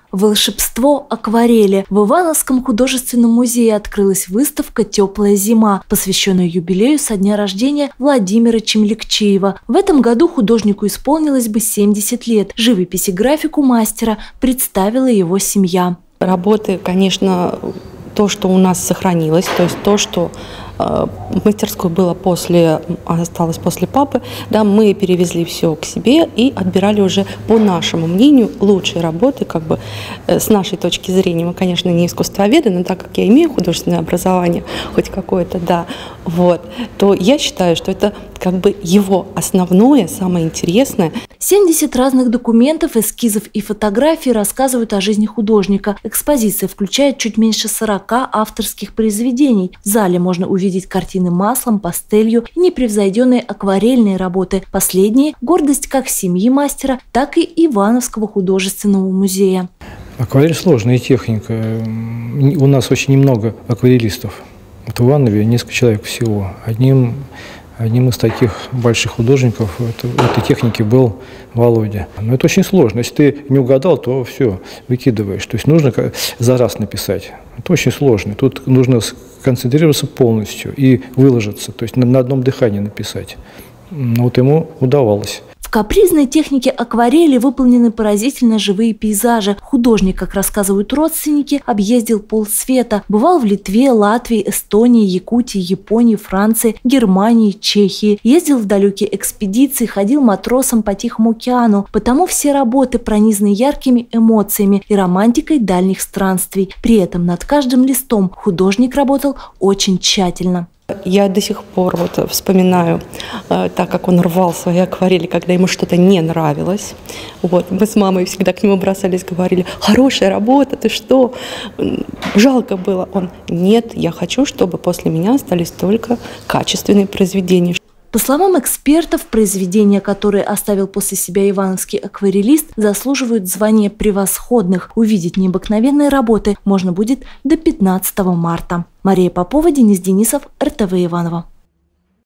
Волшебство акварели. В Ивановском художественном музее открылась выставка «Теплая зима», посвященная юбилею со дня рождения Владимира Чемлекчеева. В этом году художнику исполнилось бы 70 лет. Живопись и графику мастера представила его семья. Работы, конечно, то, что у нас сохранилось, то есть то, что в мастерской было осталось после папы, да, мы перевезли все к себе и отбирали уже, по нашему мнению, лучшие работы, как бы с нашей точки зрения. Мы, конечно, не искусствоведы, но так как я имею художественное образование, хоть какое-то, да, вот, то я считаю, что это как бы его основное, самое интересное. 70 разных документов, эскизов и фотографий рассказывают о жизни художника. Экспозиция включает чуть меньше 40 авторских произведений. В зале можно увидеть картины маслом, пастелью и непревзойденные акварельные работы. Последние – гордость как семьи мастера, так и Ивановского художественного музея. Акварель – сложная техника. У нас очень немного акварелистов. Вот в Иванове несколько человек всего. Одним из таких больших художников этой техники был Володя. Но это очень сложно. Если ты не угадал, то все, выкидываешь. То есть нужно за раз написать. Это очень сложно. Тут нужно сконцентрироваться полностью и выложиться. То есть на одном дыхании написать. Но вот ему удавалось. В капризной технике акварели выполнены поразительно живые пейзажи. Художник, как рассказывают родственники, объездил полсвета. Бывал в Литве, Латвии, Эстонии, Якутии, Японии, Франции, Германии, Чехии. Ездил в далекие экспедиции, ходил матросом по Тихому океану. Потому все работы пронизаны яркими эмоциями и романтикой дальних странствий. При этом над каждым листом художник работал очень тщательно. Я до сих пор вспоминаю, так как он рвал свои акварели, когда ему что-то не нравилось. Вот, мы с мамой всегда к нему бросались, говорили: «Хорошая работа, ты что? Жалко было». Он: «Нет, я хочу, чтобы после меня остались только качественные произведения». По словам экспертов, произведения, которые оставил после себя ивановский акварелист, заслуживают звания превосходных. Увидеть необыкновенные работы можно будет до 15 марта. Мария Попова, Денис Денисов, РТВ Иваново.